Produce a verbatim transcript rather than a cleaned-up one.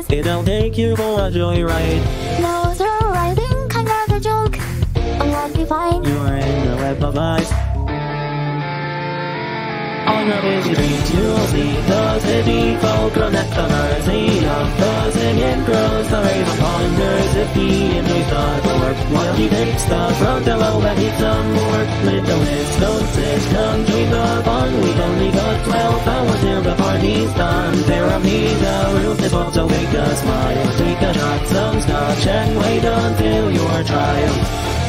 yes. It'll take you for a joyride. No, sir, riding kind of a joke. I won't be fine. You are in a web of ice. On a busy street you'll see the city folk connect the mercy of the singing girls. The raven ponders if he enjoys the work, while he takes the front below and eats some more. Little miss, don't sit, come join the fun. We've only got twelve hours till the party's done. There are me, the roof is up, so take a smile, take a shot, some scotch, and wait until your triumph.